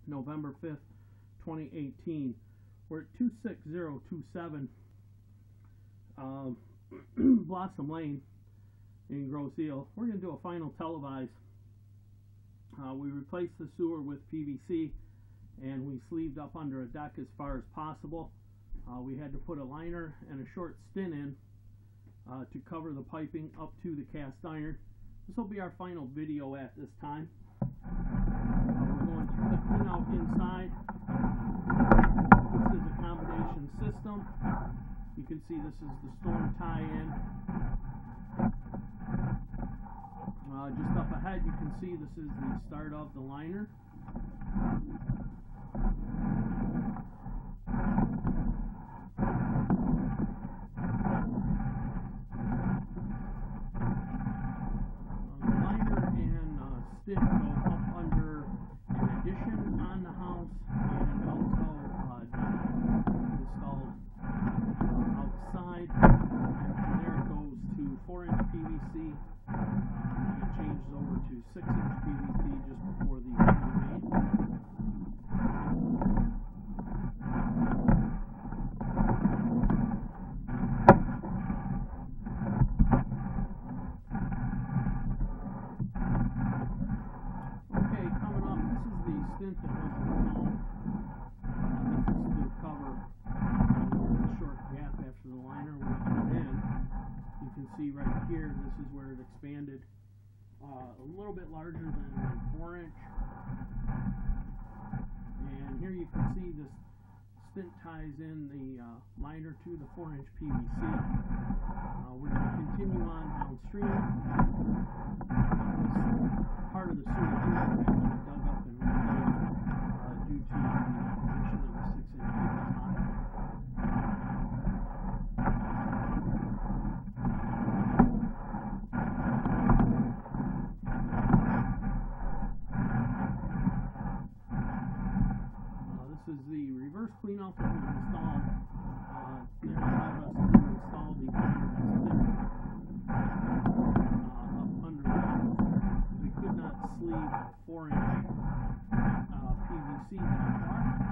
November 5th, 2018. We're at 26027 Blossom Lane in Grosse Ile. We're going to do a final televise. We replaced the sewer with PVC, and we sleeved up under a deck as far as possible. We had to put a liner and a short stin in to cover the piping up to the cast iron. This will be our final video at this time. We're going through the clean out inside. This is a combination system. You can see this is the storm tie-in. Just up ahead you can see this is the start of the liner. Go up under an addition on the house, and also installed outside. And from there it goes to 4-inch PVC, and it changes over to 6-inch PVC just before the main. Stint that was installed. This is to cover the short gap after the liner was put in. You can see right here, this is where it expanded a little bit larger than 4-inch. And here you can see this stint ties in the liner to the 4-inch PVC. We're going to continue on downstream. This part of the sewer here was dug up and replaced due to the addition of the 6-inch pipe. This is the reverse cleanout that was installed. It allowed us to install the up under the house. We could not sleeve 4-inch PVC that far.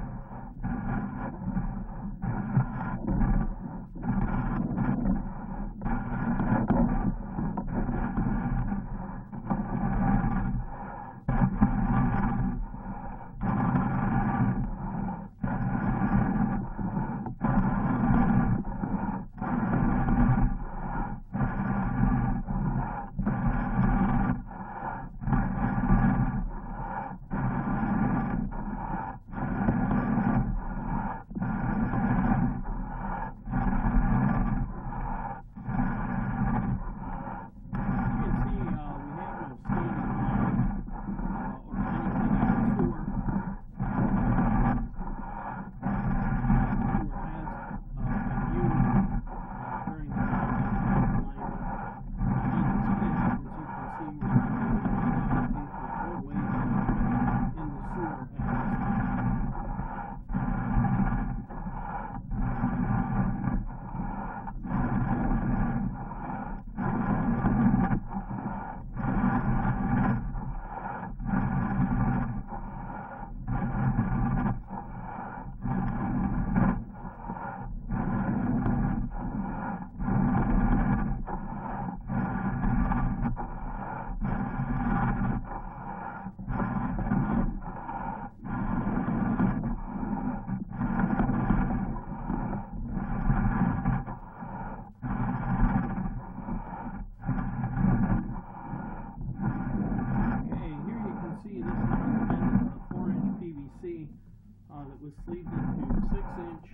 That was sleeved into 6-inch.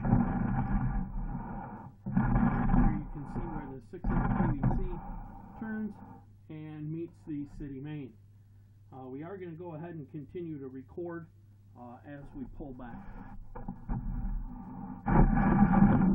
Here you can see where the 6-inch PVC turns and meets the city main. We are going to go ahead and continue to record as we pull back.